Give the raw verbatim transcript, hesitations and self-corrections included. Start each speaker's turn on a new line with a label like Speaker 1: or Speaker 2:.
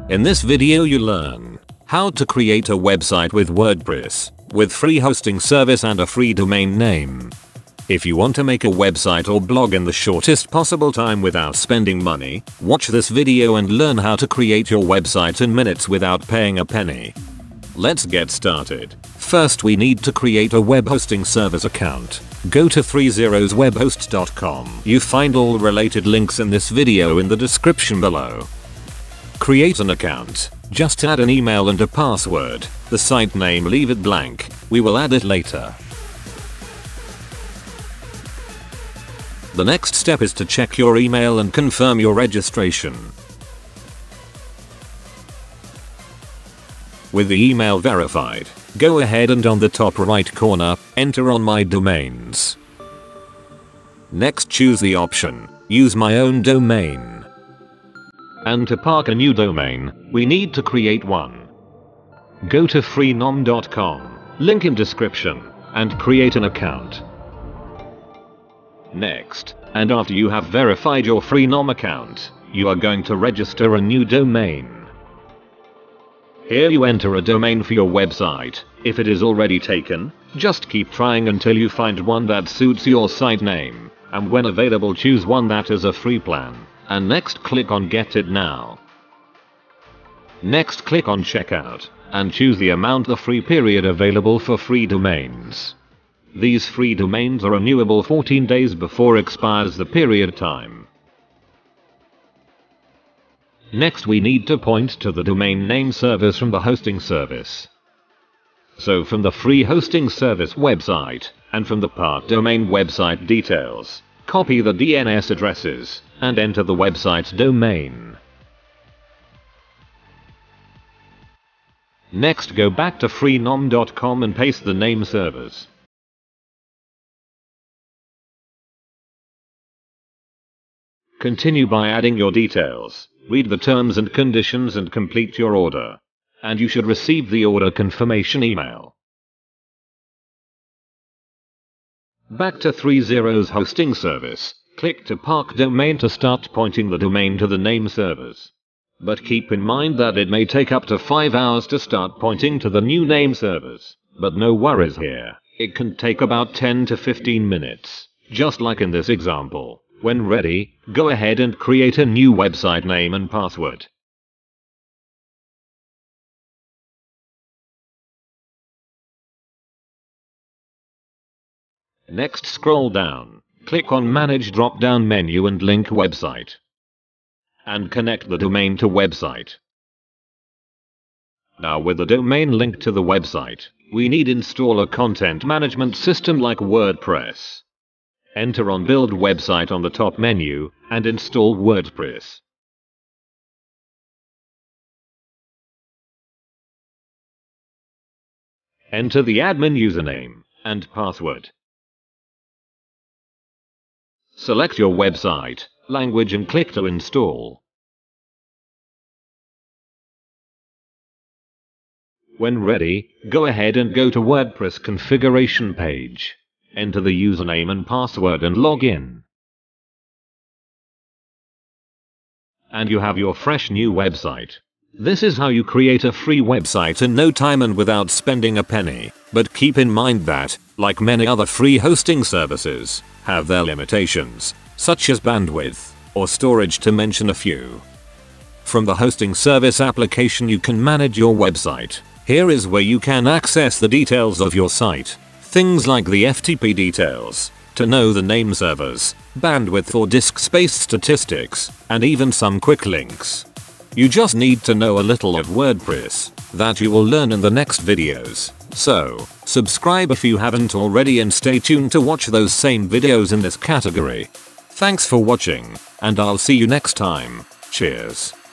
Speaker 1: In this video you learn how to create a website with WordPress, with free hosting service and a free domain name. If you want to make a website or blog in the shortest possible time without spending money, watch this video and learn how to create your website in minutes without paying a penny. Let's get started. First we need to create a web hosting service account. Go to three zeros web host dot com. You find all related links in this video in the description below. Create an account. Just add an email and a password. The site name leave it blank. We will add it later. The next step is to check your email and confirm your registration. With the email verified, go ahead and on the top right corner, enter on my domains. Next choose the option, use my own domain. And to park a new domain, we need to create one. Go to freenom dot com, link in description, and create an account. Next, and after you have verified your freenom account, you are going to register a new domain. Here you enter a domain for your website. If it is already taken, just keep trying until you find one that suits your site name, and when available choose one that is a free plan, and next click on Get It Now. Next click on Checkout, and choose the amount the free period available for free domains. These free domains are renewable fourteen days before expires the period time. Next we need to point to the domain name service from the hosting service. So from the free hosting service website, and from the part domain website details, copy the D N S addresses, and enter the website's domain. Next go back to freenom dot com and paste the name servers. Continue by adding your details. Read the terms and conditions and complete your order. And you should receive the order confirmation email. Back to three zeros hosting service. Click to park domain to start pointing the domain to the name servers. But keep in mind that it may take up to five hours to start pointing to the new name servers. But no worries here. It can take about ten to fifteen minutes. Just like in this example. When ready, go ahead and create a new website name and password. Next scroll down, click on Manage drop-down menu and link website. And connect the domain to website. Now with the domain linked to the website, we need install a content management system like WordPress. Enter on Build Website on the top menu, and install WordPress. Enter the admin username and password. Select your website, language and click to install. When ready, go ahead and go to WordPress configuration page. Enter the username and password and log in. And you have your fresh new website. This is how you create a free website in no time and without spending a penny. But keep in mind that, like many other free hosting services, have their limitations, such as bandwidth or storage to mention a few. From the hosting service application you can manage your website. Here is where you can access the details of your site. Things like the F T P details, to know the name servers, bandwidth or disk space statistics, and even some quick links. You just need to know a little of WordPress, that you will learn in the next videos. So, subscribe if you haven't already and stay tuned to watch those same videos in this category. Thanks for watching, and I'll see you next time. Cheers.